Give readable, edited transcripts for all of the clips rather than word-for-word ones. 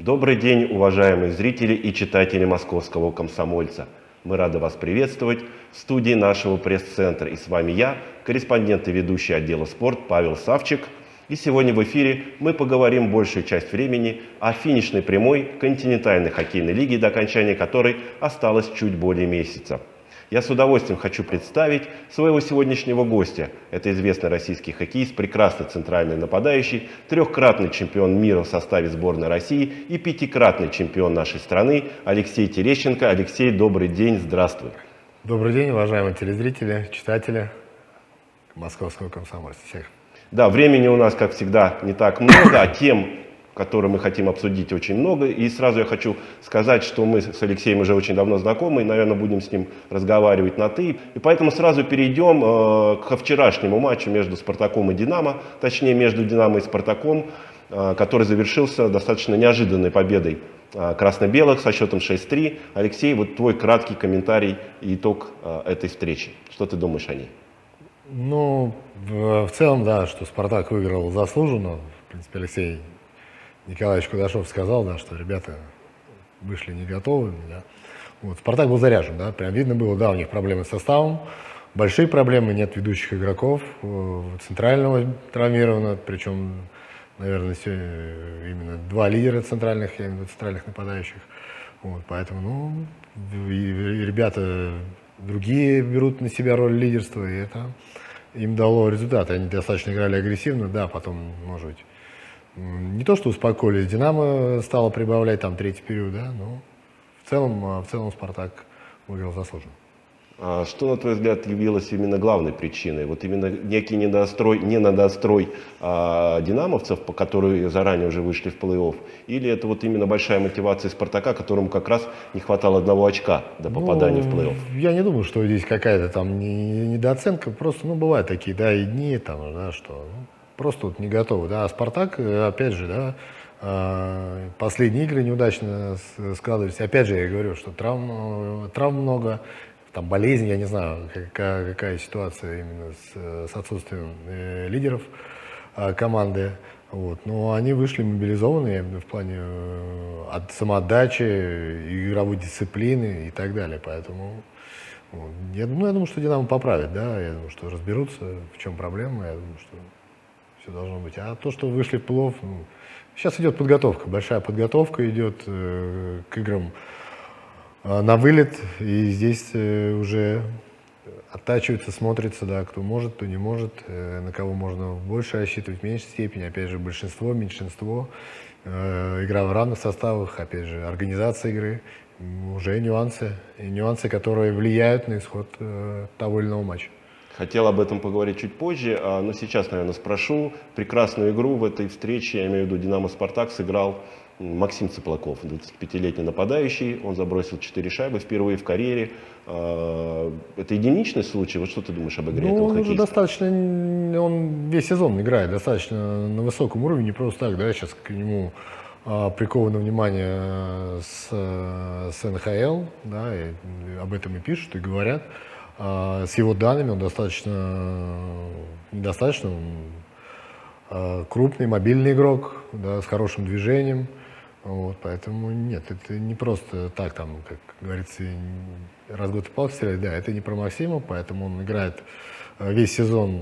Добрый день, уважаемые зрители и читатели «Московского комсомольца». Мы рады вас приветствовать в студии нашего пресс-центра. И с вами я, корреспондент и ведущий отдела «Спорт» Павел Савчик. И сегодня в эфире мы поговорим большую часть времени о финишной прямой континентальной хоккейной лиги, до окончания которой осталось чуть более месяца. Я с удовольствием хочу представить своего сегодняшнего гостя. Это известный российский хоккеист, прекрасный центральный нападающий, трехкратный чемпион мира в составе сборной России и пятикратный чемпион нашей страны Алексей Терещенко. Алексей, добрый день, здравствуй. Добрый день, уважаемые телезрители, читатели Московского комсомольца. Всех. Да, времени у нас, как всегда, не так много, а тем, которые мы хотим обсудить, очень много. И сразу я хочу сказать, что мы с Алексеем уже очень давно знакомы, и, наверное, будем с ним разговаривать на «ты». И поэтому сразу перейдем ко вчерашнему матчу между «Спартаком» и «Динамо», точнее, между «Динамо» и «Спартаком», который завершился достаточно неожиданной победой красно-белых со счетом 6-3. Алексей, вот твой краткий комментарий и итог этой встречи. Что ты думаешь о ней? Ну, в целом, да, что «Спартак» выиграл заслуженно. В принципе, Алексей Николаевич Кудашов сказал, да, что ребята вышли не готовы. Да. Вот, «Спартак» был заряжен, да, прям видно было, да, у них проблемы с составом, большие проблемы, нет ведущих игроков, центрального травмировано, причем, наверное, именно два лидера центральных, я имею в виду центральных нападающих. Вот, поэтому, ну, и ребята другие берут на себя роль лидерства, и это им дало результат. Они достаточно играли агрессивно, да, потом, может быть, не то, что успокоились, «Динамо» стало прибавлять там третий период, да, но в целом «Спартак» выиграл заслуженно. А что, на твой взгляд, явилось именно главной причиной? Вот именно некий недострой динамовцев, по которые заранее уже вышли в плей-офф? Или это вот именно большая мотивация «Спартака», которому как раз не хватало одного очка до попадания в плей-офф? Я не думаю, что здесь какая-то там недооценка. Просто, ну, бывают такие, да, и дни, там, да, что просто вот не готовы. Да. А «Спартак», опять же, да, последние игры неудачно складывались. Опять же, я говорю, что травм много. Там болезнь, я не знаю, какая ситуация именно с отсутствием лидеров команды. Вот. Но они вышли мобилизованные в плане от самоотдачи, игровой дисциплины и так далее. Поэтому вот, я думаю, что «Динамо» поправит, да, я думаю, что разберутся, в чем проблема, я думаю, что все должно быть. А то, что вышли в плей-офф, ну, сейчас идет подготовка, большая подготовка идет к играм на вылет, и здесь уже оттачивается, смотрится, да, кто может, кто не может, на кого можно больше рассчитывать, в меньшей степени, опять же, большинство, меньшинство, игра в равных составах, опять же, организация игры, уже нюансы, которые влияют на исход того или иного матча. Хотел об этом поговорить чуть позже, но сейчас, наверное, спрошу. Прекрасную игру в этой встрече, я имею в виду «Динамо-Спартак», сыграл Максим Цыплаков, 25-летний нападающий. Он забросил 4 шайбы впервые в карьере. Это единичный случай? Вот что ты думаешь об игре этого хоккеиста? Он уже достаточно, он весь сезон играет достаточно на высоком уровне, не просто так, да, сейчас к нему приковано внимание с НХЛ, да, и об этом и пишут, и говорят. С его данными он недостаточно крупный, мобильный игрок, да, с хорошим движением. Вот, поэтому нет, это не просто так, там, как говорится, раз в год в палку стрелять, да, это не про Максима, поэтому он играет весь сезон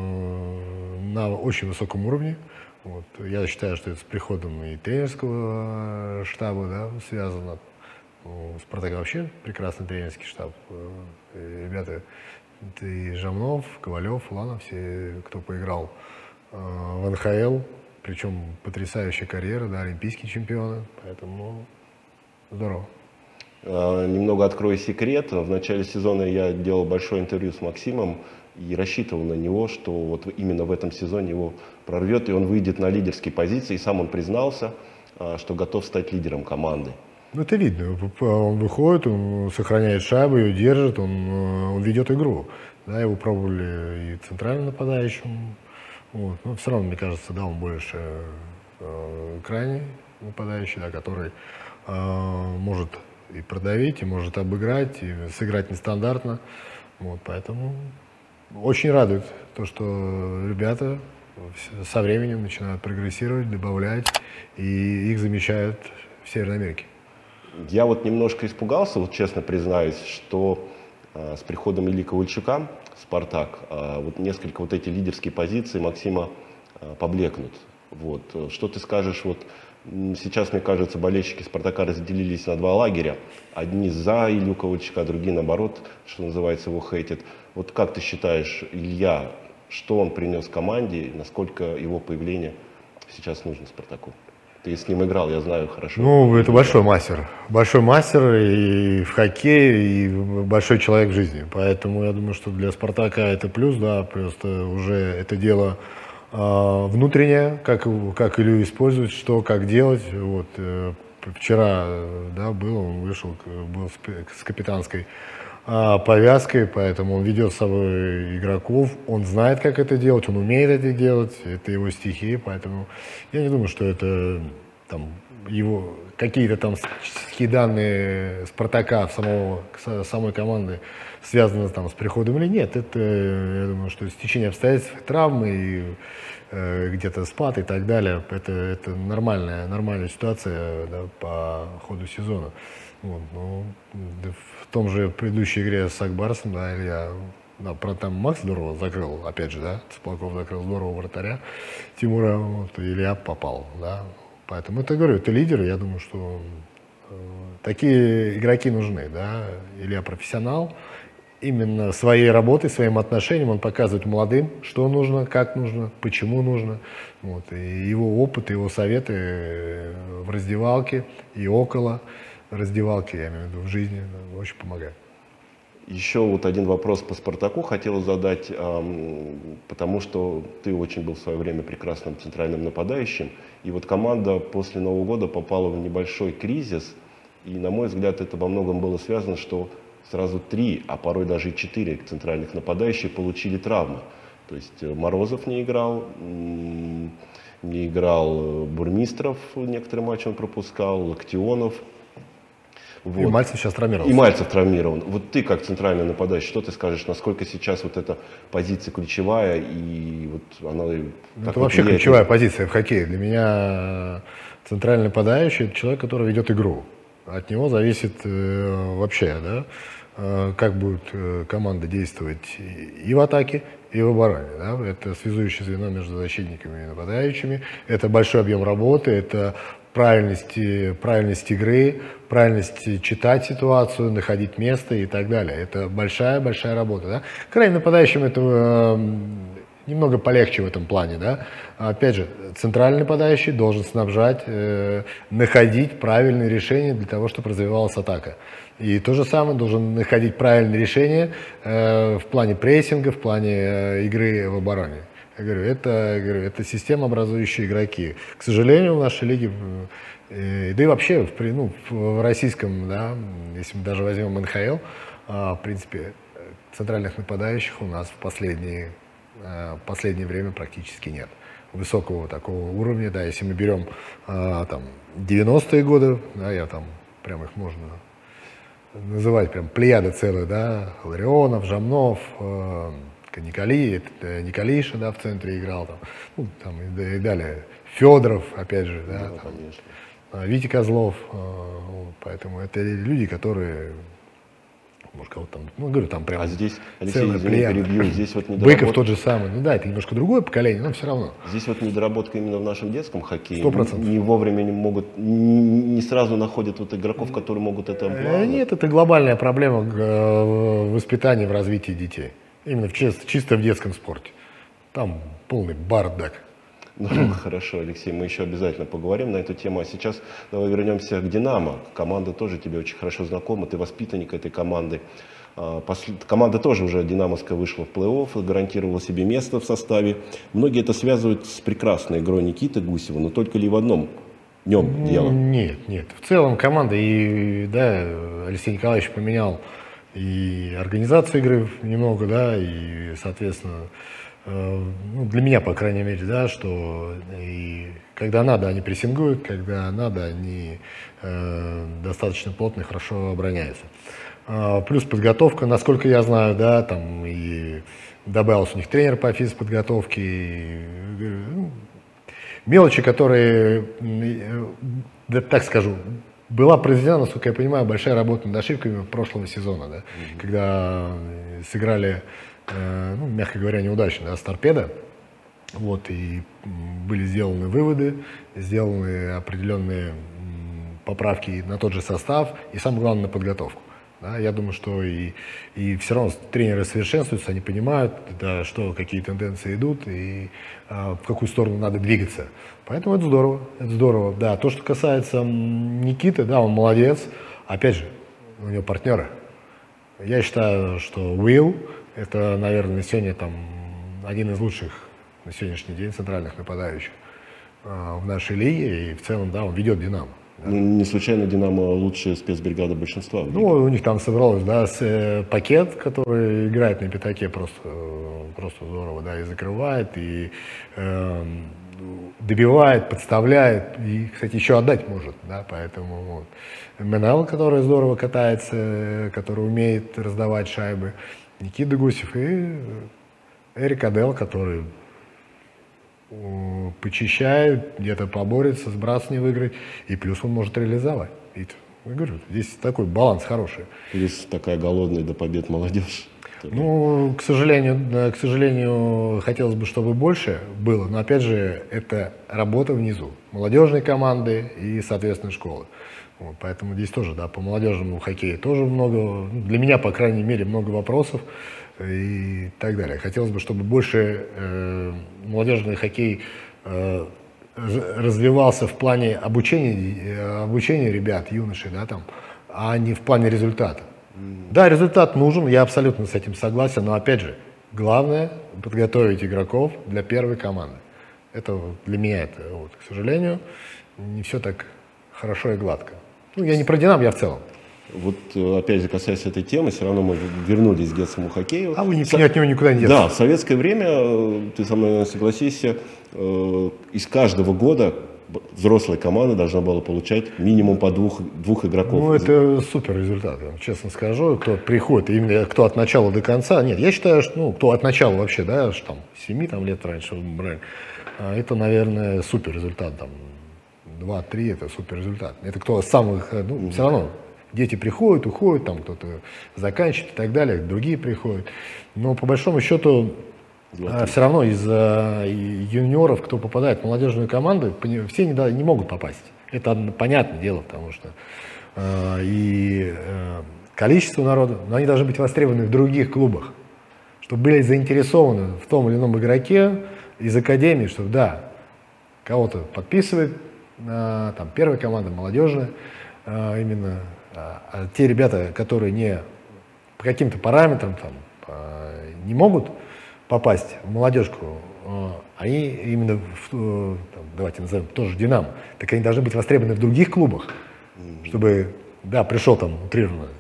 на очень высоком уровне. Вот. Я считаю, что это с приходом и тренерского штаба, да, связано. У «Спартака» вообще прекрасный тренерский штаб. Ребята, это и Жамнов, Ковалев, Уланов, все, кто поиграл в НХЛ, причем потрясающая карьера, да, олимпийские чемпионы, поэтому здорово. Немного открою секрет. В начале сезона я делал большое интервью с Максимом и рассчитывал на него, что вот именно в этом сезоне его прорвет, и он выйдет на лидерские позиции. И сам он признался, что готов стать лидером команды. Ну, это видно. Он выходит, он сохраняет шайбу, ее держит, он ведет игру. Да, его пробовали и центральным нападающим. Вот. Но все равно, мне кажется, да, он больше крайний нападающий, да, который может и продавить, и может обыграть, и сыграть нестандартно. Вот, поэтому очень радует то, что ребята со временем начинают прогрессировать, добавлять, и их замечают в Северной Америке. Я вот немножко испугался, вот честно признаюсь, что с приходом Ильи Ковальчука в «Спартак» вот несколько вот эти лидерские позиции Максима поблекнут. Вот. Что ты скажешь, вот сейчас, мне кажется, болельщики «Спартака» разделились на два лагеря. Одни за Илью Ковальчука, другие наоборот, что называется, его хейтят. Вот как ты считаешь, Илья, что он принес команде, насколько его появление сейчас нужно «Спартаку»? Ты с ним играл, я знаю хорошо. Ну, это большой мастер. Большой мастер и в хоккее, и большой человек в жизни. Поэтому я думаю, что для «Спартака» это плюс, да, просто уже это дело внутреннее, как Илью использовать, что, как делать. Вот, вчера, да, он вышел, был с капитанской повязкой, поэтому он ведет с собой игроков, он знает, как это делать, он умеет это делать, это его стихия, поэтому я не думаю, что это там его какие-то там данные «Спартака» самой команды связаны там с приходом или нет. Это, я думаю, что стечение обстоятельств, травмы и где-то спад и так далее, это нормальная ситуация, да, по ходу сезона. Вот, ну, в том же предыдущей игре с Акбарсом, да, Илья, да, там Макс здорово закрыл, опять же, да, Цыплаков закрыл здорово вратаря Тимура, вот, Илья попал, да. Поэтому это, говорю, это лидеры, я думаю, что такие игроки нужны, да. Илья профессионал, именно своей работой, своим отношением он показывает молодым, что нужно, как нужно, почему нужно. Вот, и его опыт, его советы в раздевалке и около раздевалки, я имею в виду, в жизни, очень помогает. Еще вот один вопрос по «Спартаку» хотел задать, потому что ты очень был в свое время прекрасным центральным нападающим, и вот команда после Нового года попала в небольшой кризис, и, на мой взгляд, это во многом было связано, что сразу 3, а порой даже и 4 центральных нападающих получили травмы. То есть Морозов не играл Бурмистров, некоторые матчи он пропускал, Локтионов. Вот. И Мальцев сейчас травмирован. И Мальцев травмирован. Вот ты как центральный нападающий, что ты скажешь, насколько сейчас вот эта позиция ключевая и вот она... Это вообще ключевая позиция в хоккее. Для меня центральный нападающий — это человек, который ведет игру. От него зависит вообще, да, как будет команда действовать и в атаке, и в обороне. Да? Это связующее звено между защитниками и нападающими. Это большой объем работы, это правильность игры, правильность читать ситуацию, находить место и так далее. Это большая работа. Да? Крайним нападающим это немного полегче в этом плане. Да? Опять же, центральный нападающий должен снабжать, находить правильные решения для того, чтобы развивалась атака. И то же самое должен находить правильные решения в плане прессинга, в плане игры в обороне. Я говорю, это системообразующие игроки. К сожалению, в нашей лиге, да и вообще в российском, да, если мы даже возьмем НХЛ, в принципе, центральных нападающих у нас в последнее время практически нет. Высокого такого уровня, да, если мы берем там 90-е годы, да, прям их можно называть прям плеяда целая, да, Ларионов, Жамнов, Николиша, да, в центре играл, там и далее. Федоров, опять же, да, там, Витя Козлов, поэтому это люди, которые, может, кого-то там, говорю, там прям. А здесь, Алексей, перебью, здесь вот недоработка. Быков тот же самый, это немножко другое поколение, но все равно. Здесь вот недоработка именно в нашем детском хоккее. 100%. Не вовремя не сразу находят вот игроков, которые могут это обладать. Нет, это глобальная проблема в воспитании, в развитии детей. Именно чисто в детском спорте. Там полный бардак. Ну, хорошо, Алексей, мы еще обязательно поговорим на эту тему. А сейчас давай вернемся к «Динамо». Команда тоже тебе очень хорошо знакома, ты воспитанник этой команды. Команда тоже уже динамовская вышла в плей-офф, гарантировала себе место в составе. Многие это связывают с прекрасной игрой Никиты Гусева, но только ли в одном днем дело? Нет. В целом команда, и да, Алексей Николаевич поменял и организацию игры немного, да, и, соответственно, для меня, по крайней мере, да, что и когда надо, они прессингуют, когда надо, они достаточно плотно и хорошо обороняются. Плюс подготовка, насколько я знаю, да, там и добавился у них тренер по физподготовке. мелочи, которые, да, так скажу, была произведена, насколько я понимаю, большая работа над ошибками прошлого сезона, да, когда сыграли, ну, мягко говоря, неудачно, да, с «Торпедо». Вот, и были сделаны выводы, сделаны определенные поправки на тот же состав и, самое главное, на подготовку. Да, я думаю, что и все равно тренеры совершенствуются, они понимают, да, что, какие тенденции идут и в какую сторону надо двигаться. Поэтому это здорово, это здорово. Да, то, что касается Никиты, да, он молодец. Опять же, у него партнеры. Я считаю, что Уилл – это, наверное, на сегодня там один из лучших на сегодняшний день центральных нападающих в нашей лиге, и в целом, да, он ведет «Динамо». Да. Ну, не случайно «Динамо» лучшая спецбригада большинства. Ну, у них там собралось, да, Пакет, который играет на пятаке просто здорово, да, и закрывает, и добивает, подставляет, и, кстати, еще отдать может, да, поэтому вот. Менел, который здорово катается, который умеет раздавать шайбы, Никита Гусев и Эрик Адел, который почищает, где-то поборется, сброс не выиграть, и плюс он может реализовать. И, я говорю, здесь такой баланс хороший. Плюс такая голодная до побед молодежь. Ну, к сожалению, хотелось бы, чтобы больше было, но опять же, это работа внизу, молодежной команды и, соответственно, школы. Вот, поэтому здесь тоже, да, по молодежному хоккею тоже много, для меня, по крайней мере, много вопросов и так далее. Хотелось бы, чтобы больше молодежный хоккей развивался в плане обучения ребят, юношей, да, там, а не в плане результата. Да, результат нужен, я абсолютно с этим согласен, но опять же, главное подготовить игроков для первой команды. Это вот, для меня это, вот, к сожалению, не все так хорошо и гладко. Ну, я не про «Динамо», я в целом. Вот опять же, касаясь этой темы, все равно мы вернулись к детскому хоккею. А вы от него никуда не детесь. Да, в советское время, ты со мной согласишься, из каждого года взрослая команда должна была получать минимум по двух игроков. Ну, это супер результат, я вам честно скажу. Кто приходит, именно кто от начала до конца. Нет, я считаю, что, ну, кто от начала вообще, да, что там 7 там, лет раньше брали, это, наверное, супер результат. Там 2-3 это супер результат. Это кто с самых, ну, все равно. Дети приходят, уходят, там кто-то заканчивает и так далее, другие приходят. Но по большому счету все равно из юниоров, кто попадает в молодежную команду, все не могут попасть. Это понятное дело, потому что количество народа, но они должны быть востребованы в других клубах, чтобы были заинтересованы в том или ином игроке из академии, что да, кого-то подписывает, там первая команда молодежная, именно. А те ребята, которые не по каким-то параметрам там, не могут попасть в молодежку, они именно, там, давайте назовем, тоже «Динамо», так они должны быть востребованы в других клубах, чтобы, да, пришел там утрированно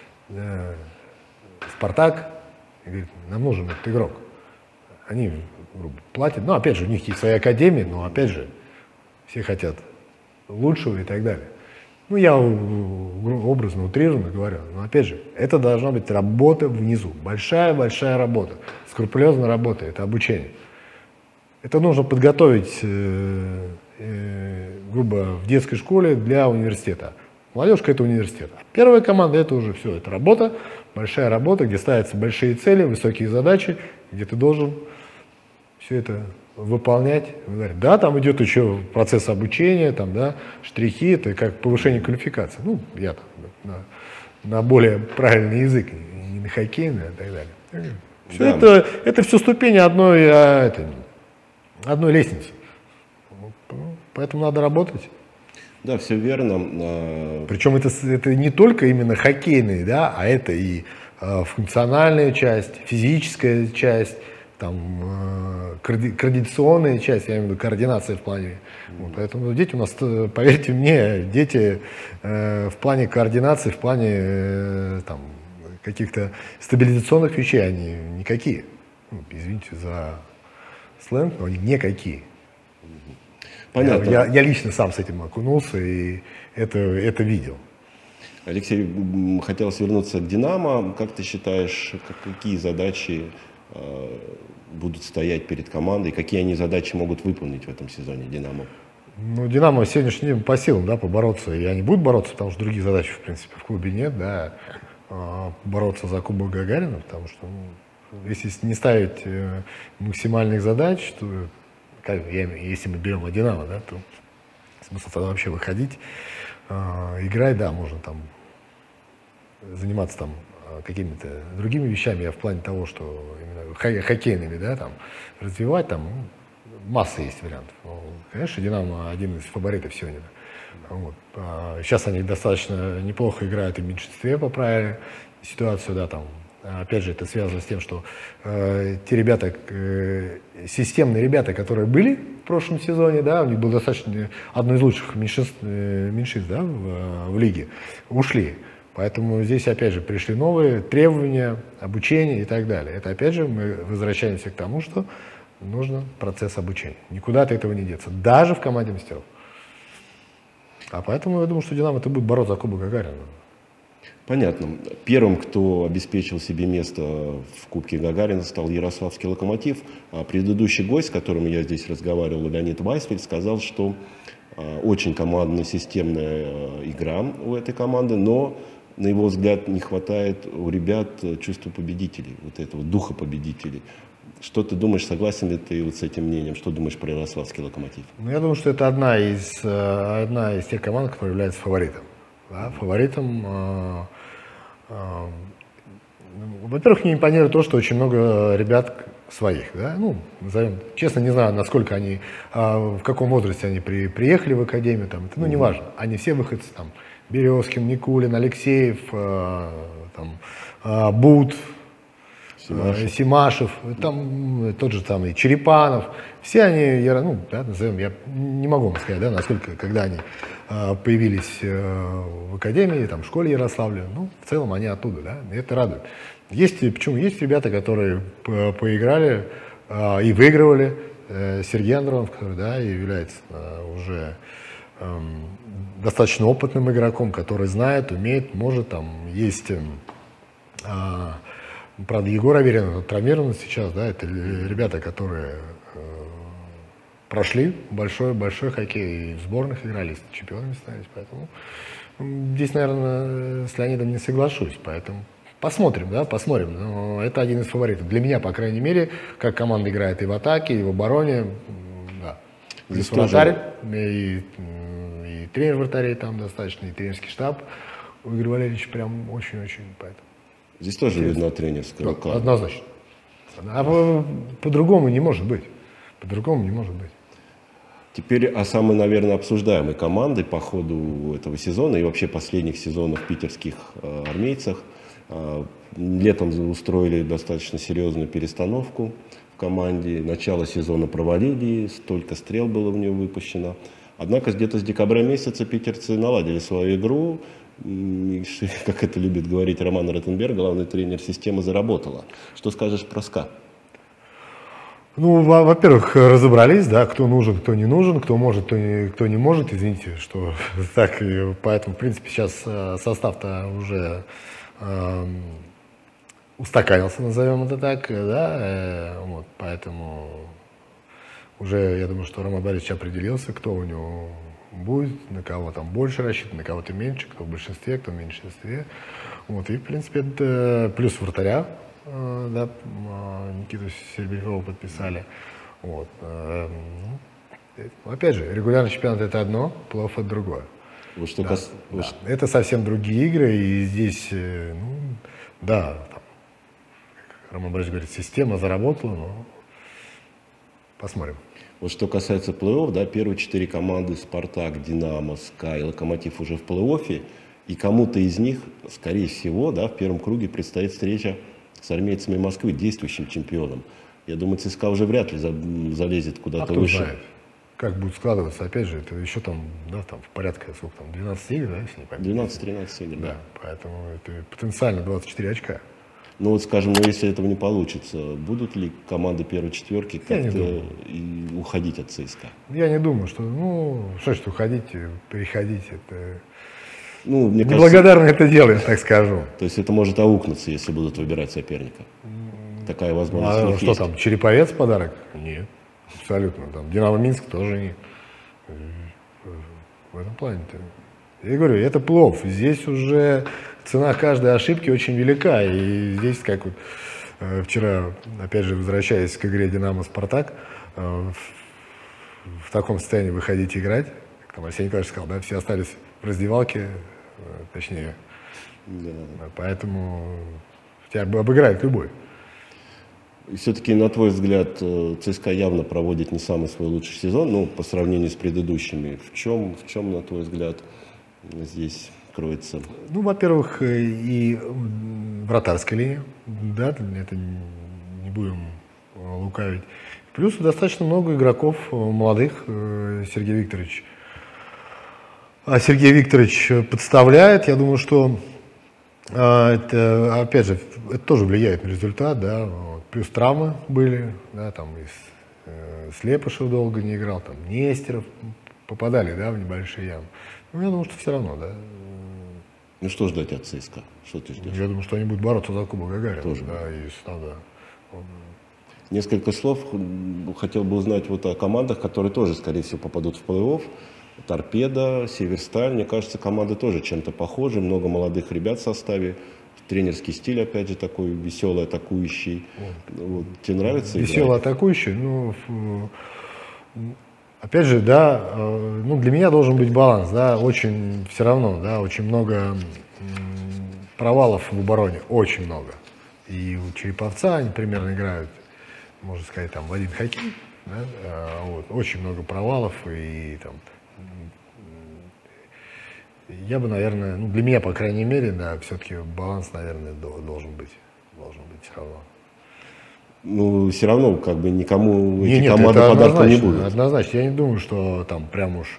«Спартак», и говорит, нам нужен этот игрок. Они платят, ну, опять же, у них есть своя академия, но, опять же, все хотят лучшего и так далее. Ну, я образно, утрированно говорю, но опять же, это должна быть работа внизу, большая-большая работа, скрупулезная работа, это обучение. Это нужно подготовить, грубо, в детской школе для университета. Молодежка – это университет. Первая команда – это уже все, это работа, большая работа, где ставятся большие цели, высокие задачи, где ты должен все это выполнять. Да, там идет еще процесс обучения, там, да, штрихи, это как повышение квалификации. Ну, я там на более правильный язык, не на хоккейный, и так далее. Все да. Это все ступени одной лестницы. Поэтому надо работать. Да, все верно. Причем это не только именно хоккейные, да, а это и функциональная часть, физическая часть, там, координационная часть, я имею в виду координация в плане. Вот, поэтому дети у нас, поверьте мне, дети в плане координации, в плане там, каких-то стабилизационных вещей, они никакие. Ну, извините за сленг, но они никакие. Понятно. Я лично сам с этим окунулся и это видел. Алексей, хотелось вернуться к «Динамо». Как ты считаешь, какие задачи будут стоять перед командой, какие они задачи могут выполнить в этом сезоне «Динамо»? Ну, «Динамо» сегодняшний день по силам, да, побороться, и они будут бороться, потому что других задач, в принципе, в клубе нет, да, бороться за Кубок Гагарина, потому что, ну, если не ставить максимальных задач, то, если мы берем «Динамо», да, то смысл тогда вообще выходить, играть, да, можно там заниматься там какими-то другими вещами, я в плане того, что именно хоккейными, да, там, развивать, там, масса есть вариантов. Конечно, «Динамо» один из фаворитов сегодня. Вот. Сейчас они достаточно неплохо играют и в меньшинстве, поправили ситуацию, да, там. Опять же, это связано с тем, что те ребята, системные ребята, которые были в прошлом сезоне, да, у них было достаточно одно из лучших меньшинств, да, в лиге, ушли. Поэтому здесь, опять же, пришли новые требования, обучение и так далее. Это, опять же, мы возвращаемся к тому, что нужно процесс обучения. Никуда от этого не деться, даже в команде мастеров. А поэтому я думаю, что «Динамо» это будет бороться за Кубок Гагарина. Понятно. Первым, кто обеспечил себе место в Кубке Гагарина, стал Ярославский «Локомотив». А предыдущий гость, с которым я здесь разговаривал, Леонид Вайсфельд, сказал, что очень командная, системная игра у этой команды, но, на его взгляд, не хватает у ребят чувства победителей, вот этого духа победителей. Что ты думаешь, согласен ли ты вот с этим мнением? Что думаешь про Ярославский «Локомотив»? Ну, я думаю, что это одна из тех команд, которая является фаворитом. Да? Фаворитом, во-первых, мне импонирует то, что очень много ребят своих. Да? Ну, назовем, честно, не знаю, насколько они, в каком возрасте они приехали в академию. Там, это, ну, неважно. Они все выходцы. Там, Березкин, Никулин, Алексеев, там, Бут, Симашев, там тот же там и Черепанов, все они, ну, да, назовем, я не могу вам сказать, да, насколько, когда они появились в академии, там, в школе Ярославля, ну, в целом они оттуда, да, и это радует. Почему? Есть ребята, которые поиграли и выигрывали, Сергей Андронов, который, да, является уже достаточно опытным игроком, который знает, умеет, может, там, есть... Правда, Егор Аверин травмирован сейчас, да, это ребята, которые прошли большой хоккей, и в сборных играли, и чемпионами стали, поэтому здесь, наверное, с Леонидом не соглашусь, поэтому посмотрим, да, посмотрим, но это один из фаворитов. Для меня, по крайней мере, как команда играет и в атаке, и в обороне, да. Здесь вратарь, и тренер вратарей там достаточно, и тренерский штаб у Игоря Валерьевича прям очень-очень, поэтому. Здесь тоже видно тренерская рука. Однозначно. А по-другому не может быть. По-другому не может быть. Теперь о самой, наверное, обсуждаемой команде по ходу этого сезона и вообще последних сезонов питерских армейцах. Летом устроили достаточно серьезную перестановку в команде. Начало сезона провалили, столько стрел было в нее выпущено. Однако где-то с декабря месяца питерцы наладили свою игру. Как это любит говорить Роман Ротенберг, главный тренер, системы заработала. Что скажешь про СКА? Ну, во-первых, разобрались, да, кто нужен, кто не нужен, кто может, кто не может, извините, что так, и поэтому, в принципе, сейчас состав-то уже устаканился, назовем это так, да, вот, поэтому уже, я думаю, что Роман Борисович определился, кто у него будет, на кого там больше рассчитан, на кого-то меньше, кто в большинстве, кто в меньшинстве. Вот, и, в принципе, это плюс вратаря, да, Никиту Серебрякова подписали. Вот. Опять же, регулярный чемпионат — это одно, плей-офф — это другое. Вот что да, да. Это совсем другие игры, и здесь, ну, да, там, как Роман Борисович говорит, система заработала, но посмотрим. Вот что касается плей-офф, да, первые 4 команды «Спартак», «Динамо», «СКА» и «Локомотив» уже в плей-оффе, и кому-то из них, скорее всего, да, в первом круге предстоит встреча с армейцами Москвы, действующим чемпионом. Я думаю, ЦСКА уже вряд ли залезет куда-то выше. Знает, как будет складываться, опять же, это еще там, да, там в порядке, сколько там, 12 игр, да, если не память. 12-13 игр, да. Поэтому это потенциально 24 очка. Ну вот, скажем, если этого не получится, будут ли команды первой четверки как-то и уходить от ЦСКА? Я не думаю, что, ну, что значит уходить, переходить, это... Ну, мне неблагодарно кажется, это дело, я так скажу. То есть это может аукнуться, если будут выбирать соперника? такая возможность у них что есть. там, Череповец подарок? Нет, абсолютно. Там Динамо Минск тоже нет. В этом плане-то. Я говорю, это плов. Здесь уже цена каждой ошибки очень велика. И здесь, как вот вчера, опять же, возвращаясь к игре «Динамо-Спартак», в таком состоянии выходить играть, как там Арсений Николаевич сказал, да, все остались в раздевалке, точнее. Да. Поэтому тебя обыграет любой. И все-таки, на твой взгляд, ЦСКА явно проводит не самый свой лучший сезон, ну, по сравнению с предыдущими. В чем, на твой взгляд, здесь кроется? Ну, во-первых, и вратарская линия, да, это не будем лукавить. Плюс достаточно много игроков молодых. Сергей Викторович подставляет. Я думаю, что это, опять же, это тоже влияет на результат, да. Плюс травмы были, да, там Слепышев долго не играл, там Нестеров попадали, да, в небольшие ямы. Но я думаю, что все равно, да. Ну, что ждать от ЦСКА? Что ты ждешь? Я думаю, что они будут бороться за Кубок Гагарина. Тоже. Да, и да. Несколько слов хотел бы узнать вот о командах, которые тоже, скорее всего, попадут в плей-офф. Торпедо, Северсталь. Мне кажется, команды тоже чем-то похожи. Много молодых ребят в составе. Тренерский стиль, опять же, такой веселый, атакующий. Вот. Тебе нравится? Веселый, атакующий. Ну, опять же, да, ну, для меня должен быть баланс, да, очень, все равно, да, очень много провалов в обороне, очень много. И у Череповца они примерно играют, можно сказать, там, в один хоккей, да, вот, очень много провалов, и там, я бы, наверное, ну, для меня, по крайней мере, да, все-таки баланс, наверное, должен быть все равно. Ну, все равно, как бы, никому эти Нет, команды это подарком не будут. Однозначно. Я не думаю, что там прям уж...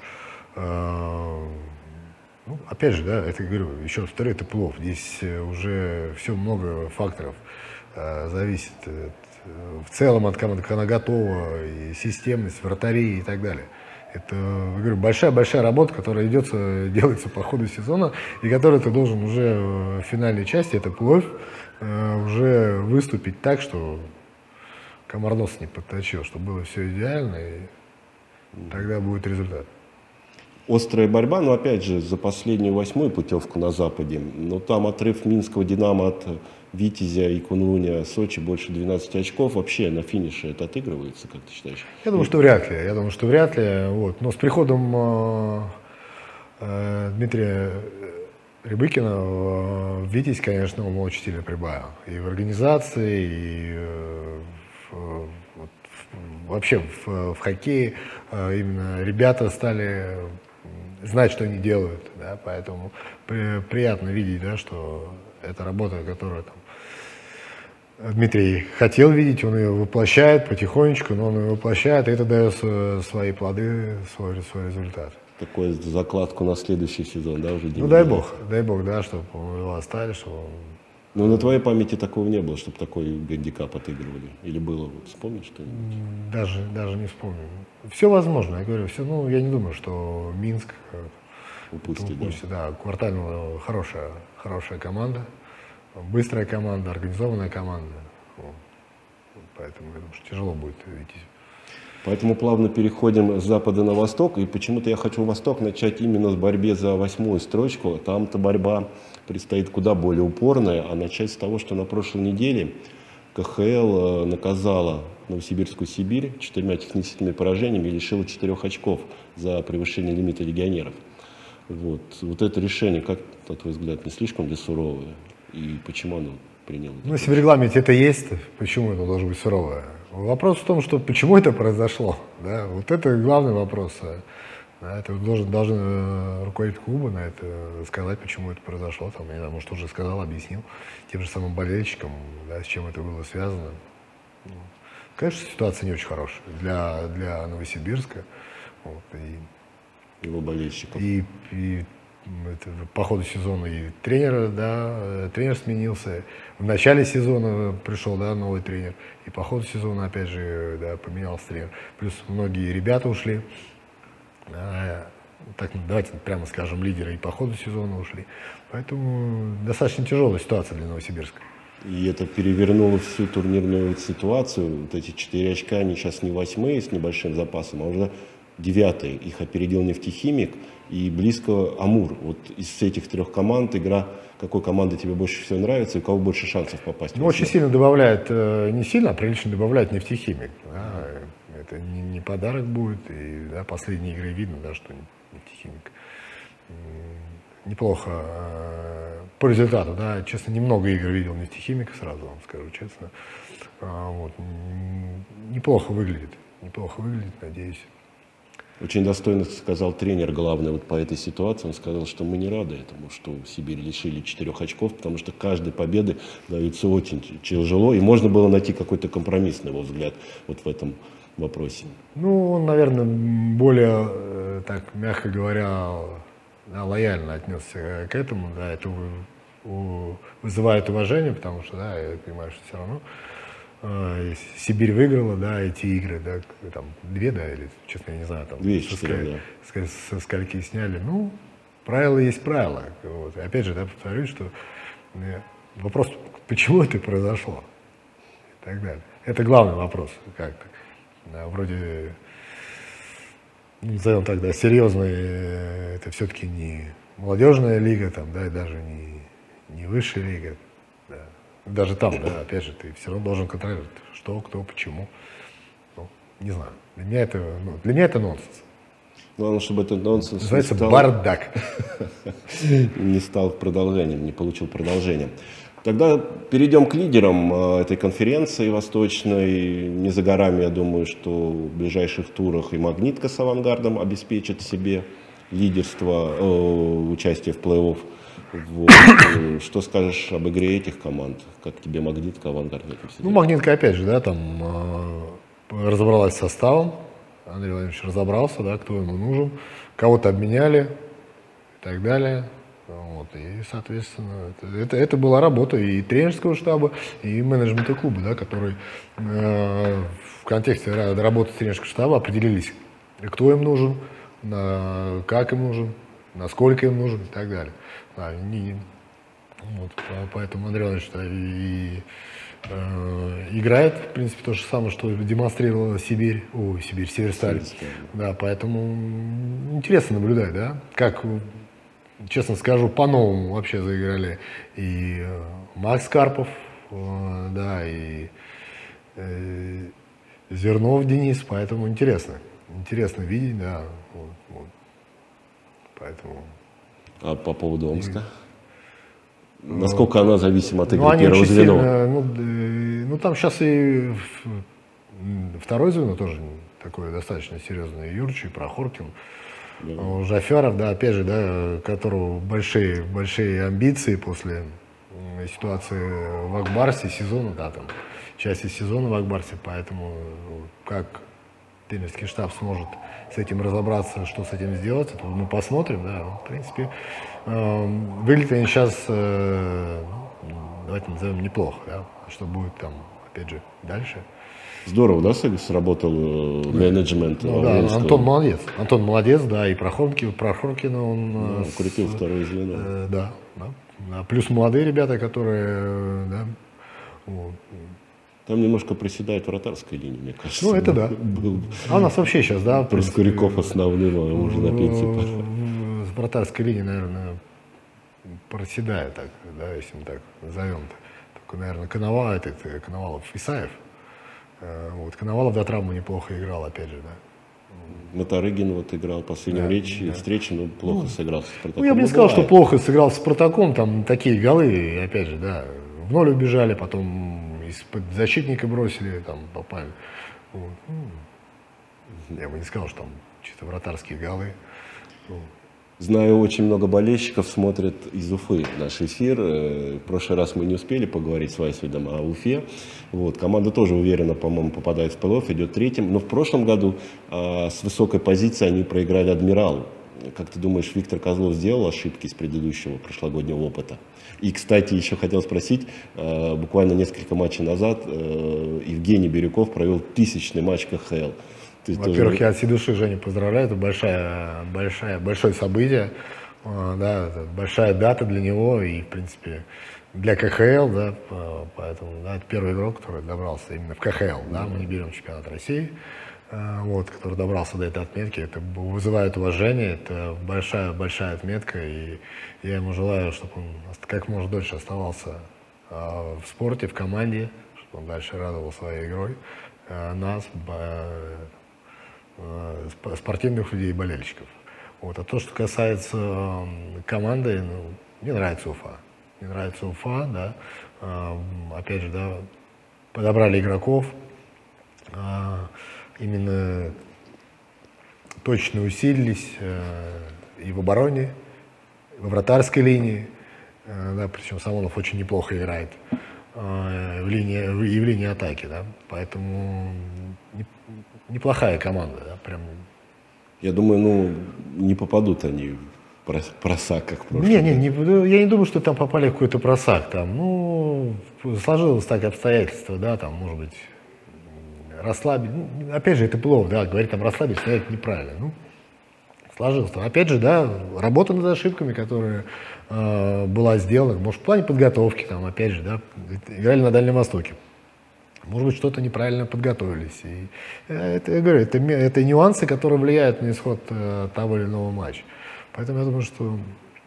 ну, опять же, да, это, говорю, еще раз повторю, это плов. Здесь уже все много факторов зависит. В целом от команды, как она готова, и системность, вратари и так далее. Это, говорю, большая работа, которая делается по ходу сезона, и которую ты должен уже в финальной части, это плов, уже выступить так, что комар нос не подточил, чтобы было все идеально, и тогда будет результат. Острая борьба, но опять же, за последнюю 8-ю путевку на Западе, но там отрыв Минского «Динамо» от Витязя и Кунлуня Сочи больше 12 очков. Вообще на финише это отыгрывается, как ты считаешь? Я думаю, что вряд ли. Вот. Но с приходом Дмитрия Рябыкина в Витязь, конечно, он очень сильно прибавил. И в организации, и вообще в хоккее именно ребята стали знать, что они делают, да, поэтому приятно видеть, да, что это работа, которую там Дмитрий хотел видеть, он ее воплощает потихонечку, но он ее воплощает, и это дает свои плоды, свой результат. Такую закладку на следующий сезон, да, уже? Ну дай бог, да, чтобы его оставили, чтобы... Ну, на твоей памяти такого не было, чтобы такой гандикап отыгрывали? Или было? Вот, вспомнишь что-нибудь? Даже не вспомню. Все возможно, я говорю, ну, я не думаю, что Минск упустит, да. Квартального хорошая команда, быстрая команда, организованная команда. Поэтому я думаю, что тяжело будет идти. Поэтому плавно переходим с запада на восток. И почему-то я хочу Восток начать именно с борьбы за 8-ю строчку. Там-то борьба предстоит куда более упорная. А начать с того, что на прошлой неделе КХЛ наказала Новосибирскую Сибирь 4 техническими поражениями и лишила 4 очков за превышение лимита легионеров. Вот это решение, как, на твой взгляд, не слишком ли суровое? И почему оно приняло? Ну, если в регламенте это есть, почему это должно быть суровое? Вопрос в том, что почему это произошло. Да? Вот это главный вопрос. Да? Это должен руководитель клуба на это сказать, почему это произошло. Там, я знаю, может, уже сказал, объяснил тем же самым болельщикам, да, с чем это было связано. Конечно, ситуация не очень хорошая для Новосибирска. Вот, его болельщиков. И по ходу сезона и тренер сменился. В начале сезона пришел, да, новый тренер. И по ходу сезона, опять же, да, поменялся тренер. Плюс многие ребята ушли. Так, давайте прямо скажем, лидеры и по ходу сезона ушли. Поэтому достаточно тяжелая ситуация для Новосибирска. И это перевернуло всю турнирную ситуацию. Вот эти 4 очка, они сейчас не 8-е с небольшим запасом, а уже 9-е. Их опередил «Нефтехимик» и близко «Амур». Вот из этих 3 команд игра, какой команде тебе больше всего нравится и у кого больше шансов попасть? Ну, очень сильно добавляет, не сильно, а прилично добавляет «Нефтехимик». Да, это не подарок будет. И да, последние игры видно, да, что «Нефтехимик» неплохо по результату. Да, честно, немного игр видел «Нефтехимика», сразу вам скажу честно. Вот, неплохо выглядит, надеюсь. Очень достойно сказал тренер главный вот по этой ситуации. Он сказал, что мы не рады этому, что Сибирь лишили 4 очков, потому что каждой победы даются очень тяжело, и можно было найти какой-то компромисс, на его взгляд, вот в этом вопросе. Ну, он, наверное, более, так, мягко говоря, да, лояльно отнесся к этому. Да, это вызывает уважение, потому что, да, я понимаю, что все равно Сибирь выиграла, да, эти игры, да, там 2, да, или, честно, я не знаю, там, 204, со скольки сняли. Ну, правила есть правила. Вот. И опять же, да, повторюсь, что вопрос, почему это произошло, и так далее. Это главный вопрос, как-то. Да, вроде, назовем так, да, серьезный, это все-таки не молодежная лига, там, да, и даже не высшая лига. Да. Даже там, да, опять же, ты все равно должен контролировать, что, кто, почему. Ну, не знаю. Для меня это нонсенс. Главное, чтобы этот нонсенс называется бардак. Не стал продолжением, не получил продолжения. Тогда перейдем к лидерам этой конференции восточной. Не за горами, я думаю, что в ближайших турах и «Магнитка» с «Авангардом» обеспечит себе лидерство, участие в плей-офф. Вот. Что скажешь об игре этих команд? Как тебе «Магнитка», «Авангард»? Ну, «Магнитка», опять же, да, там разобралась с составом. Андрей Владимирович разобрался, да, кто ему нужен. Кого-то обменяли и так далее. Вот, и, соответственно, это была работа и тренерского штаба, и менеджмента клуба, да, который в контексте работы тренерского штаба определились, кто им нужен, как им нужен, насколько им нужен и так далее. Да, вот, поэтому Андрей Иванович играет, в принципе, то же самое, что демонстрировала Северсталь. Да, поэтому интересно наблюдать, да, как, честно скажу, по-новому вообще заиграли и Макс Карпов, да, и Зернов Денис, поэтому интересно видеть, да, вот. Поэтому. А по поводу Омска? Насколько она зависима от игры первого звена? Ну, там сейчас и второе звено тоже такое достаточно серьезное. Юрчи, Прохоркин, Жафяров, да, опять же, да, которого большие амбиции после ситуации в Акбарсе, сезона, да, там, части сезона в Акбарсе, поэтому как тренерский штаб сможет с этим разобраться, что с этим сделать, это мы посмотрим, да, в принципе, выглядят они сейчас, давайте назовем, неплохо, да, что будет там, опять же, дальше. Здорово, да, сработал менеджмент? Ну, да, Антон молодец, да, и Прохоркина он укрепил второе звено. Да. Плюс молодые ребята, которые, да, вот. Там немножко приседает вратарская линия, мне кажется. Ну, это да. А у нас вообще сейчас, да. Проскуряков основным, а уже на пенсии. Вратарская линия, наверное, проседает, так, да, если мы так назовем. Только, наверное, Коновалов, Исаев. Вот, Коновалов до травмы неплохо играл, опять же, да. Моторыгин вот играл последнюю встречу, но плохо сыграл с Спартаком. Ну, я бы не сказал, что плохо сыграл с Спартаком, там такие голы, опять же, да, в ноль убежали, потом из-под защитника бросили, там попали. Вот. Я бы не сказал, что там чисто вратарские голы. Знаю, очень много болельщиков смотрят из Уфы наш эфир. В прошлый раз мы не успели поговорить с Вайсвидом о Уфе. Вот, команда тоже уверенно, по-моему, попадает в плей-офф, идет третьим. Но в прошлом году с высокой позиции они проиграли «Адмиралу». Как ты думаешь, Виктор Козлов сделал ошибки с предыдущего прошлогоднего опыта? И, кстати, еще хотел спросить, буквально несколько матчей назад Евгений Бирюков провел 1000-й матч КХЛ. Во-первых, я от всей души Женю поздравляю, это большое событие, да, это большая дата для него, и, в принципе, для КХЛ, да, поэтому, да, это первый игрок, который добрался именно в КХЛ, да, мы не берем чемпионат России, вот, который добрался до этой отметки, это вызывает уважение, это большая отметка, и я ему желаю, чтобы он как можно дольше оставался в спорте, в команде, чтобы он дальше радовал своей игрой нас, спортивных людей и болельщиков. Вот. А то, что касается команды, ну, мне нравится Уфа. Мне нравится Уфа, да. Опять же, да, подобрали игроков, именно точно усилились и в обороне, и в вратарской линии, да, причем Самонов очень неплохо играет, и в линии атаки, да. Поэтому неплохая команда, да, прям. Я думаю, ну, не попадут они в просак, как в прошлом. Я не думаю, что там попали в какой-то просак. Там, ну, сложилось так обстоятельства, да, там, может быть, расслабить. Ну, опять же, это плохо, да, говорить там расслабить, но это неправильно. Ну, сложилось. Опять же, да, работа над ошибками, которая была сделана, может, в плане подготовки, там, опять же, да, играли на Дальнем Востоке. Может быть, что-то неправильно подготовились. И это, я говорю, это нюансы, которые влияют на исход того или иного матча. Поэтому я думаю, что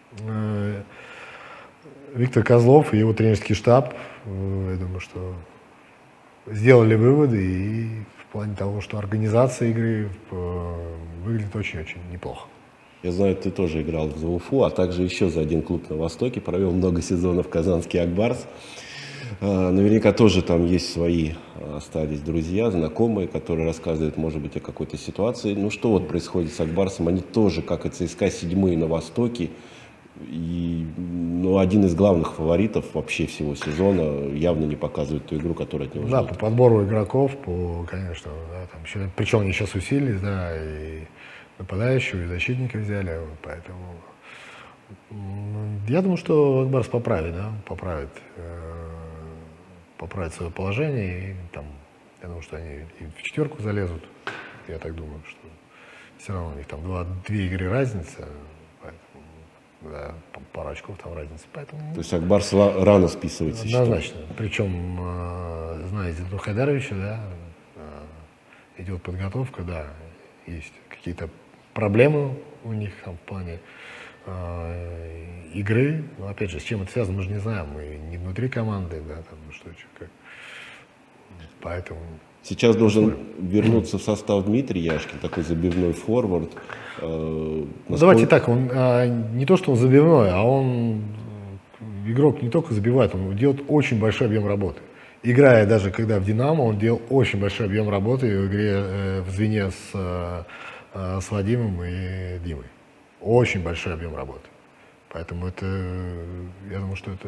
Виктор Козлов и его тренерский штаб, я думаю, что сделали выводы и в плане того, что организация игры выглядит очень-очень неплохо. Я знаю, ты тоже играл за Уфу, а также еще за один клуб на Востоке, провел много сезонов казанский «Акбарс». Наверняка тоже там есть свои, остались друзья, знакомые, которые рассказывают, может быть, о какой-то ситуации. Ну что вот происходит с «Акбарсом»? Они тоже, как и ЦСКА, седьмые на Востоке. И, ну, один из главных фаворитов вообще всего сезона явно не показывает ту игру, которая от него ждет. Да, по подбору игроков, конечно, да, там еще, причем они сейчас усилились, да, и нападающего, и защитника взяли, поэтому я думаю, что «Акбарс» поправит, да, поправит свое положение, и там, я думаю, что они и в четверку залезут, я так думаю, что все равно у них там две игры разница, поэтому, да, пару очков там разница, поэтому. То есть «Акбарс» рано списывается? Однозначно, причем, знаете, до Хайдаровича, да, идет подготовка, да, есть какие-то проблемы у них там в плане игры, но опять же, с чем это связано, мы же не знаем, мы не внутри команды, да, там, что, как, поэтому. Сейчас должен вернуться в состав Дмитрий Яшкин, такой забивной форвард. Давайте так, он не то, что он забивной, а он игрок не только забивает, он делает очень большой объем работы. Играя даже когда в «Динамо», он делал очень большой объем работы в игре в звене с Вадимом и Димой. Очень большой объем работы. Поэтому это, я думаю, что это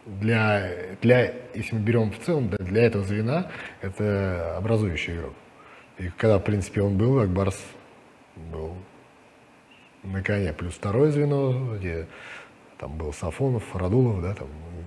если мы берем в целом, для этого звена, это образующий игрок. И когда, в принципе, он был, «Акбарс» был на коне. Плюс второе звено, где там был Сафонов, Радулов, да,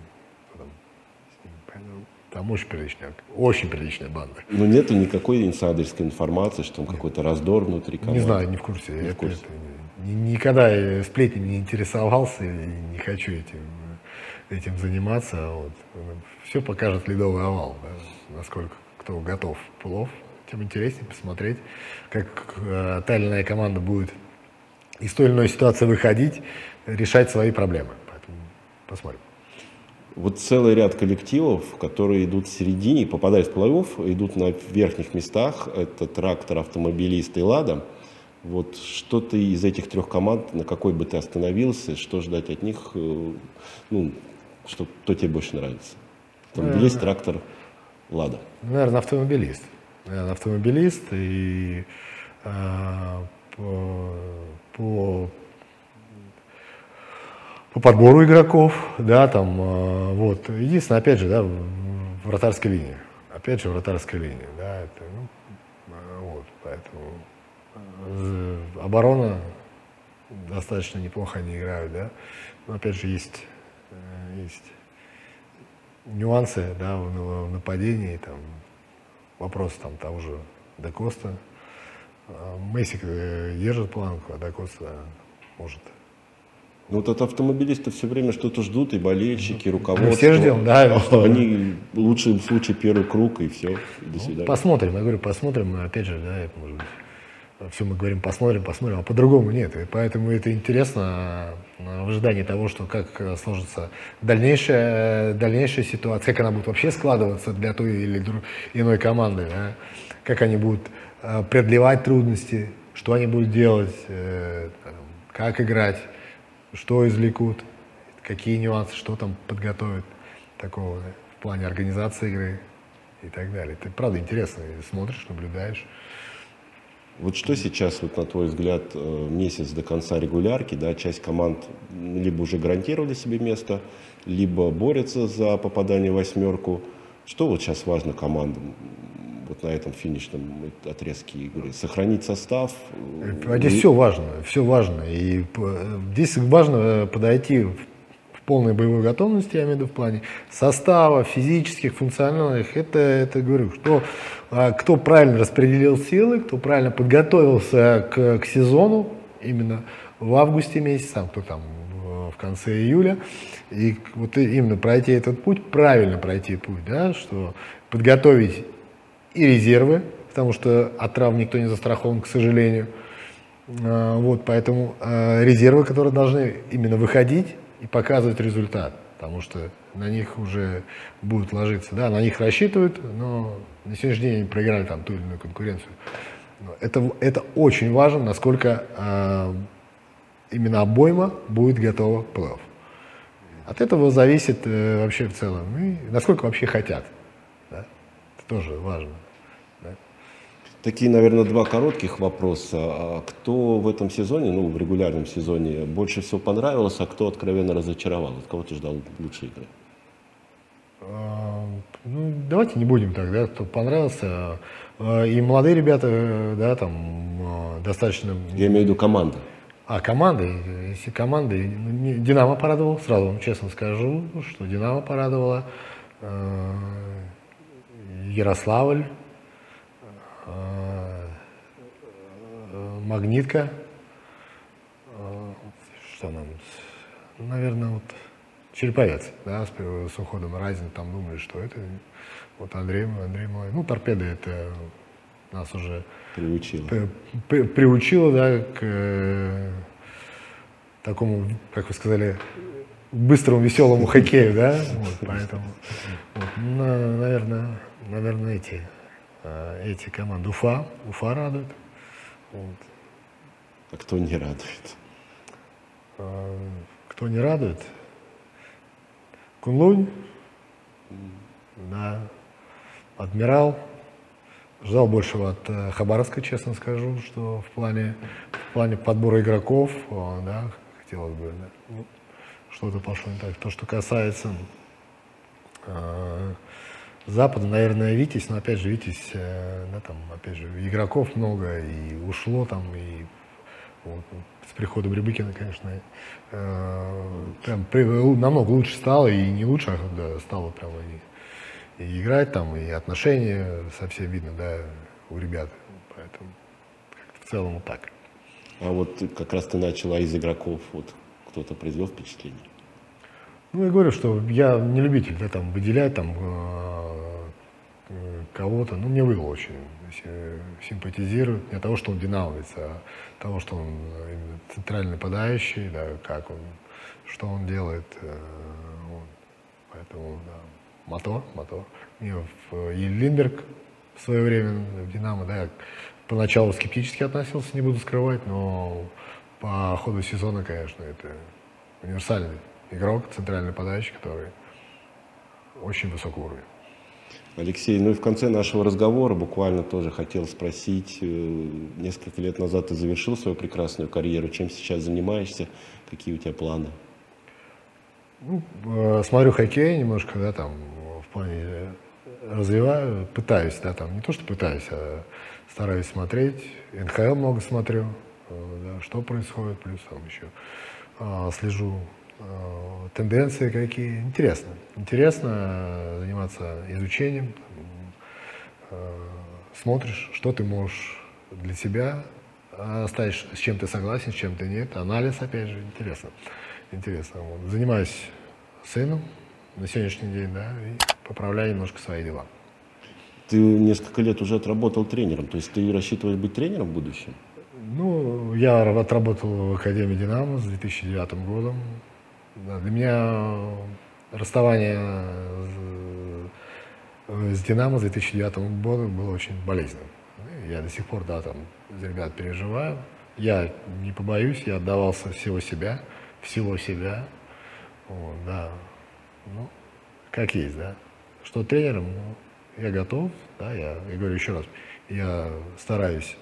там очень приличная банда. Но нету никакой инсайдерской информации, что там какой-то раздор внутри команды. Не знаю, не в курсе. Никогда сплетнями не интересовался и не хочу этим заниматься. Вот. Все покажет ледовый овал, да, насколько кто готов плов. Тем интереснее посмотреть, как та или иная команда будет из той или иной ситуации выходить, решать свои проблемы. Поэтому посмотрим. Вот целый ряд коллективов, которые идут в середине, попадают в плей-офф, идут на верхних местах. Это «Трактор», «Автомобилист» и «Лада». Вот что ты из этих трех команд, на какой бы ты остановился, что ждать от них, ну, кто тебе больше нравится? «Автомобилист», «Трактор», «Лада». Наверное, «Автомобилист». «Автомобилист» и по подбору игроков, да, там, вот. Единственное, опять же, да, вратарская линия. Опять же, вратарская линия, да, это, вот, поэтому оборона достаточно неплохо они играют, да, но опять же есть нюансы, да, в нападении, там, вопросы там того же Де Коста. Мессик держит планку, а Де Коста может Ну, вот от автомобилистов все время что-то ждут, и болельщики, и руководство. Мы все ждем, да. Они в лучшем случае первый круг, и все, и до свидания. Посмотрим, я говорю, посмотрим, опять же, да, это может быть. Все мы говорим, посмотрим, а по-другому нет. И поэтому это интересно в ожидании того, что как сложится дальнейшая ситуация, как она будет вообще складываться для той или иной команды, да? Как они будут преодолевать трудности, что они будут делать, как играть, что извлекут, какие нюансы, что там подготовят такого, да, в плане организации игры и так далее. Это правда интересно, смотришь, наблюдаешь. Вот что сейчас, вот, на твой взгляд, месяц до конца регулярки, да, часть команд либо уже гарантировали себе место, либо борются за попадание в восьмерку. Что вот сейчас важно командам вот на этом финишном отрезке игры? Сохранить состав? Здесь все важно. И здесь важно подойти в полной боевой готовности, я имею в виду в плане состава, физических, функциональных. Это говорю, кто правильно распределил силы, кто правильно подготовился к сезону, именно в августе месяце, кто там в конце июля, и вот именно пройти этот путь, правильно пройти путь, да, что подготовить и резервы, потому что от травм никто не застрахован, к сожалению. Вот, поэтому резервы, которые должны именно выходить и показывать результат, потому что на них уже будут ложиться, да, на них рассчитывают, но на сегодняшний день они проиграли там ту или иную конкуренцию. Это очень важно, насколько именно обойма будет готова к плей-офф. От этого зависит вообще в целом, и насколько вообще хотят. Да? Это тоже важно. Да? Такие, наверное, два коротких вопроса. Кто в этом сезоне, ну, в регулярном сезоне, больше всего понравился, а кто откровенно разочаровал? От кого ты ждал лучшей игры? Ну, давайте не будем так, да, кто понравился. И молодые ребята, да, там достаточно... Я имею в виду команда. Команды, если команды, Динамо порадовал, сразу вам честно скажу, что Динамо порадовало, Ярославль, Магнитка, что нам, наверное, вот Череповец, да, с уходом Разин, там думали, что это, вот Андрей мой, ну, Торпеда это нас уже приучило, да, к такому, как вы сказали, быстрому, веселому хоккею, да, вот, поэтому, вот, наверное, эти команды. Уфа радует. Вот. А кто не радует? Кто не радует? Кунлунь, да, Адмирал. Ждал большего от Хабаровска, честно скажу, что в плане подбора игроков, да, хотелось бы, да, ну, что-то пошло не так. То, что касается Запада, наверное, Витязь, но опять же Витязь, да, там, опять же, игроков много, и ушло там, и вот, с приходом Рябыкина, конечно, намного лучше стало, и не лучше, а да, стало прямо и играть там, и отношения совсем видно, да, у ребят, поэтому в целом вот так. А вот как раз ты начала из игроков, вот кто-то произвел впечатление? Ну, я говорю, что я не любитель, да, там, выделять там кого-то, ну, мне Will очень симпатизирует, не того, что он динамовец, а того, что он именно центральный нападающий, да, как он, что он делает, вот, поэтому, да. Мотор. И Линдберг в свое время в «Динамо», да, я поначалу скептически относился, не буду скрывать, но по ходу сезона, конечно, это универсальный игрок, центральный нападающий, который очень высокого уровня. Алексей, ну и в конце нашего разговора буквально тоже хотел спросить, несколько лет назад ты завершил свою прекрасную карьеру, чем сейчас занимаешься, какие у тебя планы? Ну, смотрю хоккей немножко, да, там, в плане развиваю, пытаюсь, да, там, не то, что пытаюсь, а стараюсь смотреть, НХЛ много смотрю, да, что происходит, плюс там еще слежу, тенденции какие, интересно заниматься изучением, смотришь, что ты можешь для себя оставить, с чем ты согласен, с чем ты нет, анализ, опять же, интересно. интересно. Вот. Занимаюсь сыном на сегодняшний день, да, и поправляю немножко свои дела. Ты несколько лет уже отработал тренером, то есть ты рассчитываешь быть тренером в будущем? Ну, я отработал в Академии «Динамо» с 2009 годом. Да, для меня расставание с «Динамо» с 2009 годом было очень болезненным. Я до сих пор, да, там, за ребят переживаю. Я не побоюсь, я отдавался всего себя. Вот, да. Ну, как есть, да. Что тренером, ну, я готов, да, я говорю еще раз, я стараюсь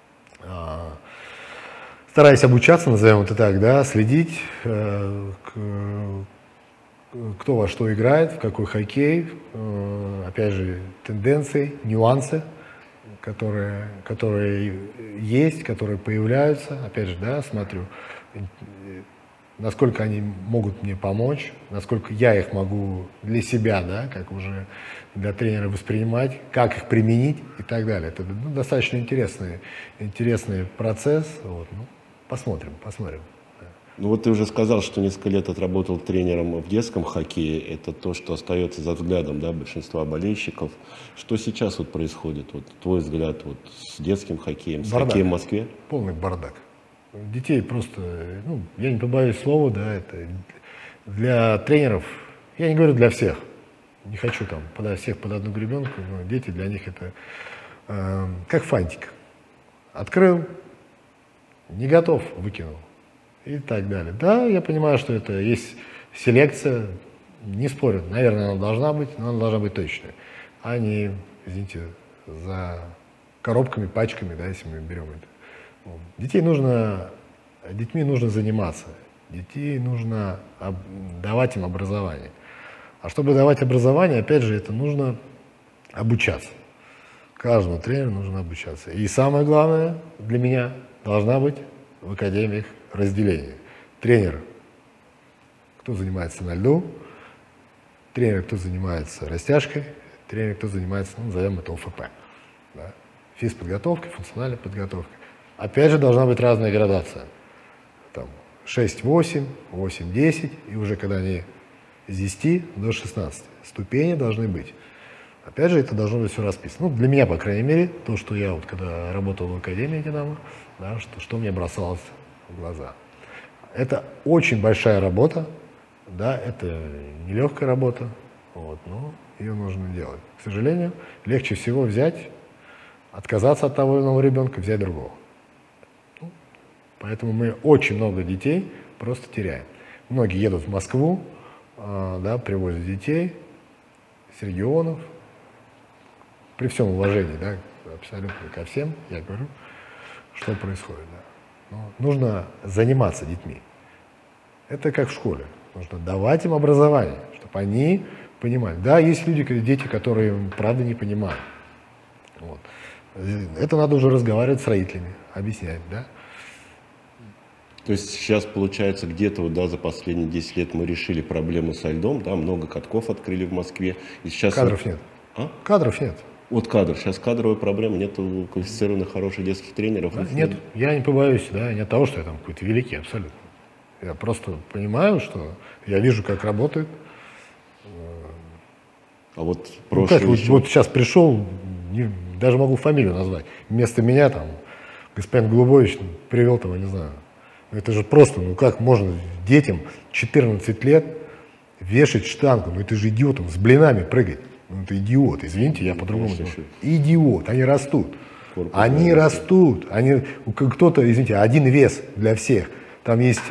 обучаться, назовем это так, да, следить, кто во что играет, в какой хоккей, опять же, тенденции, нюансы, которые есть, которые появляются, опять же, да, смотрю, насколько они могут мне помочь, насколько я их могу для себя, да, как уже для тренера воспринимать, как их применить и так далее. Это, ну, достаточно интересный процесс. Вот, ну, посмотрим. Ну вот ты уже сказал, что несколько лет отработал тренером в детском хоккее. Это то, что остается за взглядом, да, большинства болельщиков. Что сейчас вот происходит? Вот твой взгляд вот с детским хоккеем, с хоккеем в Москве? Полный бардак. Детей просто, ну, я не побоюсь слова, да, это для тренеров, я не говорю для всех, не хочу там всех под одну гребенку, но дети для них это как фантик. Открыл, не готов, выкинул и так далее. Да, я понимаю, что это есть селекция, не спорю, наверное, она должна быть, но она должна быть точной, а не, извините, за коробками, пачками, да, если мы берем это. Детьми нужно заниматься, детей нужно давать им образование. А чтобы давать образование, опять же, это нужно обучаться. Каждому тренеру нужно обучаться. И самое главное для меня должна быть в академиях разделение. Тренер, кто занимается на льду, тренер, кто занимается растяжкой, тренер, кто занимается, ну, назовем это ОФП. Да? Физподготовкой, функциональной подготовкой. Опять же, должна быть разная градация. Там 6-8, 8-10, и уже когда они с 10 до 16. Ступени должны быть. Опять же, это должно быть все расписано. Ну, для меня, по крайней мере, то, что я вот когда работал в Академии «Динамо», да, что мне бросалось в глаза. Это очень большая работа, да, это нелегкая работа, вот, но ее нужно делать. К сожалению, легче всего взять, отказаться от того или иного ребенка, взять другого. Поэтому мы очень много детей просто теряем. Многие едут в Москву, да, привозят детей с регионов. При всем уважении, да, абсолютно ко всем, я говорю, что происходит. Да. Но нужно заниматься детьми. Это как в школе. Нужно давать им образование, чтобы они понимали. Да, есть люди, дети, которые правда не понимают. Вот. Это надо уже разговаривать с родителями, объяснять, да. То есть сейчас, получается, где-то вот, да, за последние 10 лет мы решили проблему со льдом, да, много катков открыли в Москве. И сейчас... Кадров нет. А? Кадров нет. Вот кадр. Сейчас кадровая проблема, нет квалифицированных хороших детских тренеров. Да, нет, я не побоюсь, да, не от того, что я там какой-то великий, абсолютно. Я просто понимаю, что я вижу, как работает. А вот ну, как, вот сейчас пришел, даже могу фамилию назвать. Вместо меня там господин Голубович привел там, я не знаю. Это же просто, ну как можно детям 14 лет вешать штангу? Ну это же идиотом, с блинами прыгать. Ну это идиот, извините, я по-другому говорю. Идиот, они растут. Они растут. Кто-то, извините, один вес для всех. Там есть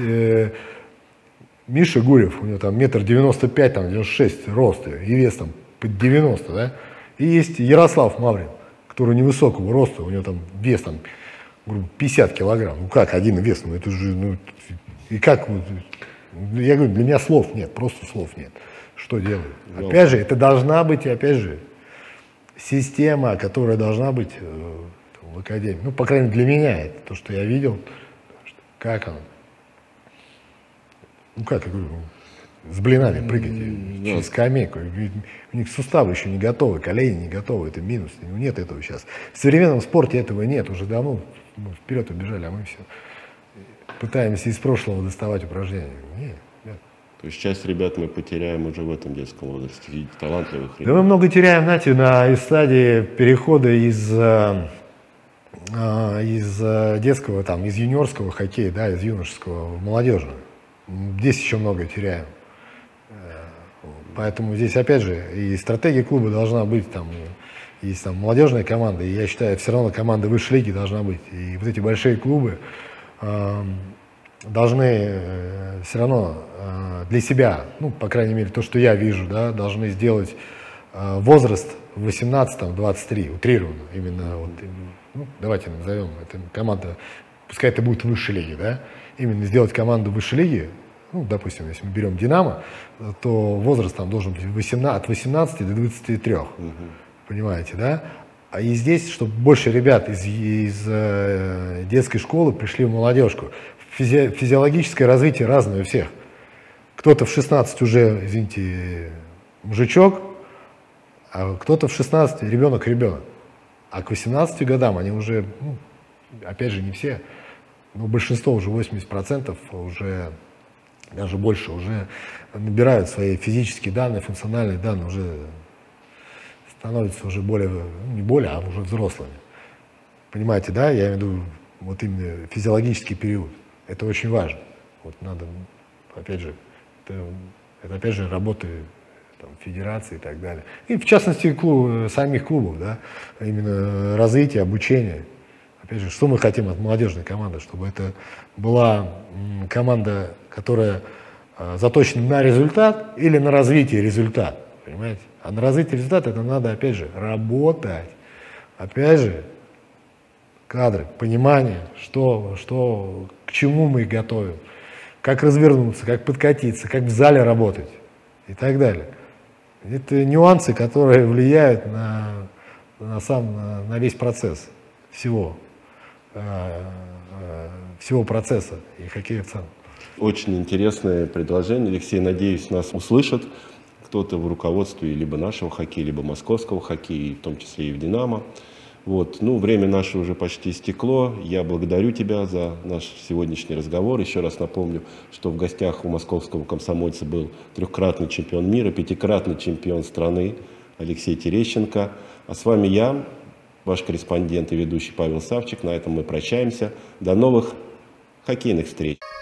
Миша Гурев, у него там 1,95 м, там 96 роста, и вес там под 90, да. И есть Ярослав Маврин, который невысокого роста, у него там вес там, грубо, 50 килограмм. Ну как один вес, ну это же, ну, и как, я говорю, для меня слов нет, просто слов нет. Что делают? Опять же, это должна быть, опять же, система, которая должна быть в академии. Ну, по крайней мере, для меня это то, что я видел, как оно. Ну как, я говорю, с блинами прыгать через скамейку. У них суставы еще не готовы, колени не готовы, это минус. Нет этого сейчас. В современном спорте этого нет, уже давно вперед убежали, а мы все. пытаемся из прошлого доставать упражнения. Нет, нет. То есть часть ребят мы потеряем уже в этом детском возрасте, видите, талантливых Да ребят. мы много теряем, знаете, на стадии перехода из детского, там, из юниорского хоккея, да, из юношеского в молодежный. Здесь еще много теряем. Поэтому здесь, опять же, и стратегия клуба должна быть, там, есть там молодежная команда, и я считаю, все равно команда высшей лиги должна быть. И вот эти большие клубы должны все равно для себя, ну, по крайней мере, то, что я вижу, да, должны сделать возраст 18-23, утрированно, именно, вот, ну, давайте назовем, это команда, пускай это будет высшей лиги, да, именно сделать команду высшей лиги, ну, допустим, если мы берем «Динамо», то возраст там должен быть от 18 до 23, понимаете, да? А и здесь, чтобы больше ребят из детской школы пришли в молодежку. Физиологическое развитие разное у всех. Кто-то в 16 уже, извините, мужичок, а кто-то в 16 ребенок. А к 18 годам они уже, ну, опять же, не все, но большинство, уже 80% уже, даже больше, уже набирают свои физические данные, функциональные данные, уже становятся уже более, не более, а уже взрослыми. Понимаете, да? Я имею в виду вот именно физиологический период. Это очень важно. Вот надо, опять же, это опять же работа там, федерации и так далее. И в частности самих клубов, да? Именно развитие, обучение. Опять же, что мы хотим от молодежной команды? Чтобы это была команда, которая заточена на результат или на развитие результата. Понимаете? А на развитие результата это надо, опять же, работать. Опять же, кадры, понимание, к чему мы готовим, как развернуться, как подкатиться, как в зале работать и так далее. Это нюансы, которые влияют на весь процесс всего процесса и хоккея в целом. Очень интересное предложение. Алексей, надеюсь, нас услышат кто-то в руководстве либо нашего хоккея, либо московского хоккея, в том числе и в «Динамо». Вот. Ну, время наше уже почти истекло. Я благодарю тебя за наш сегодняшний разговор. Еще раз напомню, что в гостях у московского комсомольца был трехкратный чемпион мира, пятикратный чемпион страны Алексей Терещенко. А с вами я, ваш корреспондент и ведущий Павел Савчик. На этом мы прощаемся. До новых хоккейных встреч.